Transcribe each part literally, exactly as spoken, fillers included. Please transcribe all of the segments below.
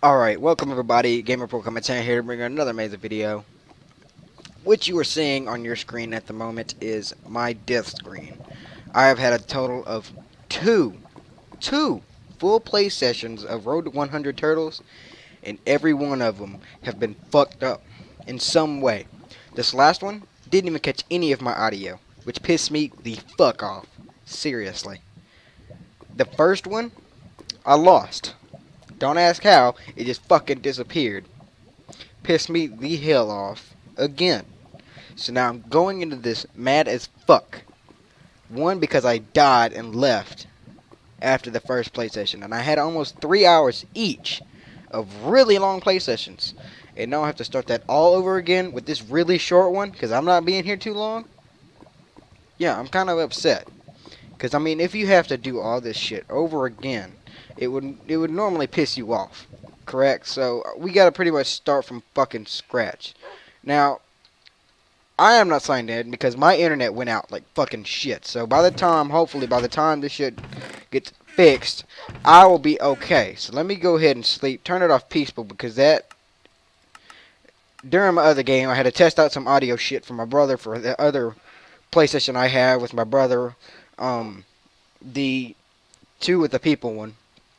Alright, welcome everybody, Gamer Pro Commentary here to bring you another amazing video. What you are seeing on your screen at the moment is my death screen. I have had a total of two, two full play sessions of Road to one hundred Turtles, and every one of them have been fucked up in some way. This last one didn't even catch any of my audio, which pissed me the fuck off. Seriously. The first one, I lost. Don't ask how, it just fucking disappeared. Pissed me the hell off again. So now I'm going into this mad as fuck. One, because I died and left after the first play session. And I had almost three hours each of really long play sessions. And now I have to start that all over again with this really short one, because I'm not being here too long. Yeah, I'm kind of upset. Because, I mean, if you have to do all this shit over again, it would it would normally piss you off, correct? So we gotta pretty much start from fucking scratch. Now, I am not signed in because my internet went out like fucking shit. So by the time, hopefully by the time this shit gets fixed, I will be okay. So let me go ahead and sleep. Turn it off peaceful because that during my other game I had to test out some audio shit for my brother for the other PlayStation I have with my brother, um, the two with the people one.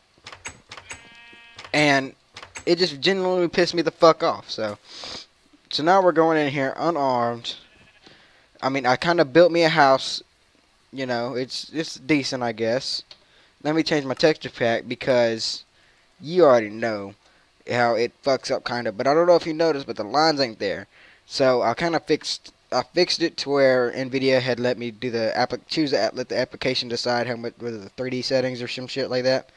And it just genuinely pissed me the fuck off. So, so now we're going in here unarmed. I mean, I kind of built me a house. You know, it's it's decent, I guess. Let me change my texture pack because you already know how it fucks up kind of. But I don't know if you noticed, but the lines ain't there. So I kind of fixed. I fixed it to where NVIDIA had let me do the app. Choose the app, let the application decide how much, whether the three D settings or some shit like that.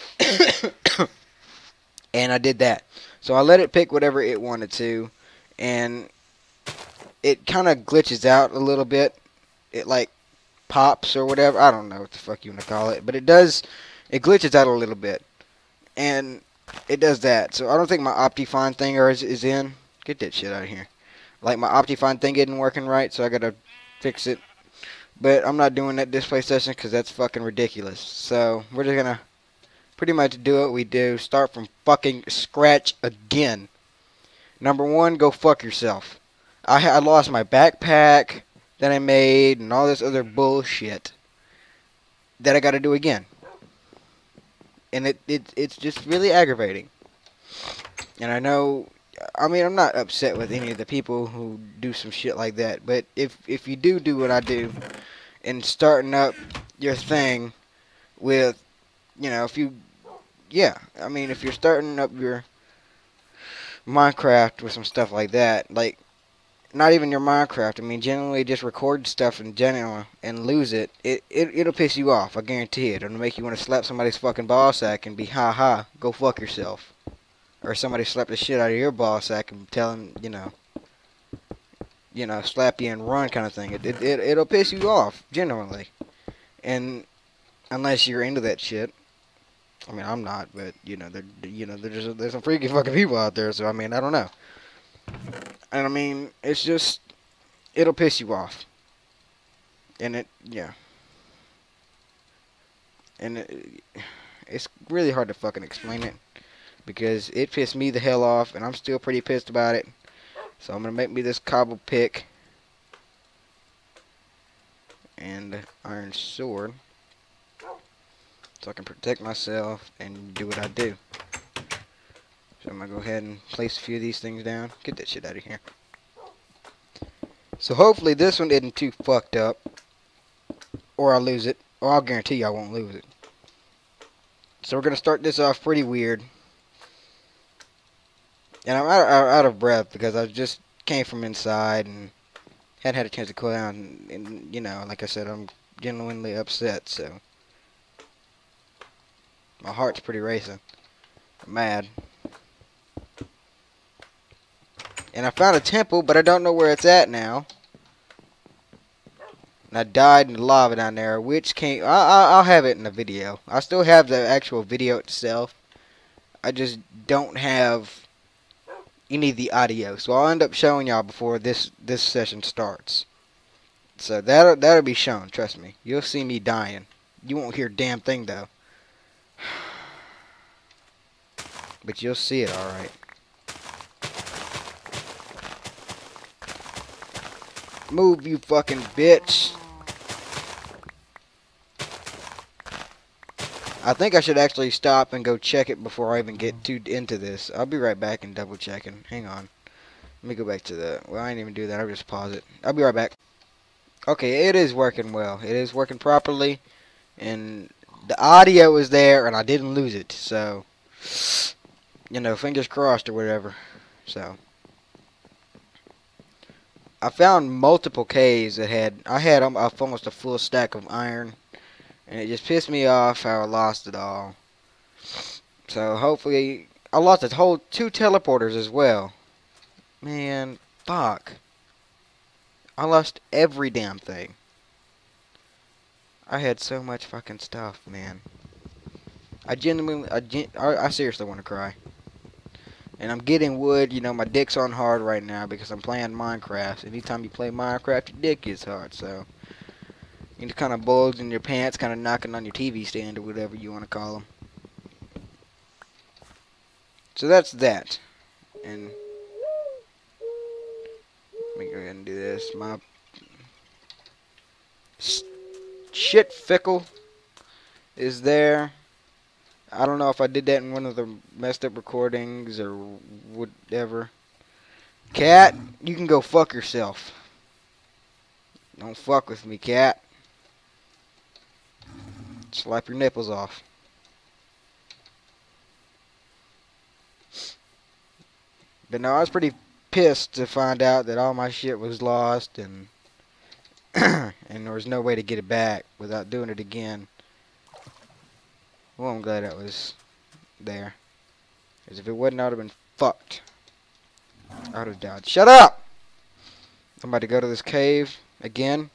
And I did that. So I let it pick whatever it wanted to. And it kind of glitches out a little bit. It like pops or whatever. I don't know what the fuck you want to call it. But it does. It glitches out a little bit. And it does that. So I don't think my Optifine thing is, is in. Get that shit out of here. Like my Optifine thing isn't working right. So I got to fix it. But I'm not doing that display session because that's fucking ridiculous. So we're just going to pretty much do what we do. Start from fucking scratch again. Number one, go fuck yourself. I, I lost my backpack that I made and all this other bullshit that I got to do again. And it, it it's just really aggravating. And I know, I mean, I'm not upset with any of the people who do some shit like that. But if, if you do do what I do and starting up your thing with, you know, if you, yeah, I mean, if you're starting up your Minecraft with some stuff like that, like, not even your Minecraft, I mean, generally just record stuff in general and lose it, it, it it'll piss you off, I guarantee it. It'll make you want to slap somebody's fucking ball sack and be, ha ha, go fuck yourself. Or somebody slap the shit out of your ball sack and tell them, you know, you know, slap you and run kind of thing. It, it, it, it'll piss you off, generally. And unless you're into that shit. I mean, I'm not, but you know, there, you know, there's there's some freaky fucking people out there. So I mean, I don't know. And I mean, it's just, it'll piss you off. And it, yeah. And it, it's really hard to fucking explain it because it pissed me the hell off, and I'm still pretty pissed about it. So I'm gonna make me this cobble pick and iron sword. So I can protect myself and do what I do. So I'm going to go ahead and place a few of these things down. Get that shit out of here. So hopefully this one isn't too fucked up. Or I'll lose it. Or I'll guarantee you I won't lose it. So we're going to start this off pretty weird. And I'm out, out, out of breath because I just came from inside and hadn't had a chance to cool down. And, and you know, like I said, I'm genuinely upset, so my heart's pretty racing. I'm mad. And I found a temple, but I don't know where it's at now. And I died in the lava down there, which came... I, I, I'll have it in the video. I still have the actual video itself. I just don't have any of the audio. So I'll end up showing y'all before this, this session starts. So that'll, that'll be shown, trust me. You'll see me dying. You won't hear a damn thing, though. But you'll see it alright. Move, you fucking bitch. I think I should actually stop and go check it before I even get too into this. I'll be right back and double checking. Hang on. Let me go back to the... Well, I didn't even do that. I'll just pause it. I'll be right back. Okay, it is working well. It is working properly. And the audio is there, and I didn't lose it. So, you know, fingers crossed or whatever. So, I found multiple caves that had... I had um, almost a full stack of iron. And it just pissed me off how I lost it all. So hopefully, I lost a whole two teleporters as well. Man, fuck. I lost every damn thing. I had so much fucking stuff, man. I genuinely, I, gen I, I seriously want to cry. And I'm getting wood, you know, my dick's on hard right now because I'm playing Minecraft. Anytime you play Minecraft, your dick gets hard, so... You kind of bulge in your pants, kind of knocking on your T V stand or whatever you want to call them. So that's that. And let me go ahead and do this. My shit fickle is there. I don't know if I did that in one of the messed up recordings or whatever. Cat, you can go fuck yourself. Don't fuck with me, cat. Slap your nipples off. But no, I was pretty pissed to find out that all my shit was lost and and there was no way to get it back without doing it again. Well, I'm glad that was there. Because if it wasn't, I would have been fucked. I would have died. Shut up! I'm about to go to this cave again.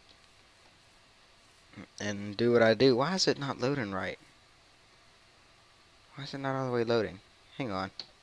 And do what I do. Why is it not loading right? Why is it not all the way loading? Hang on.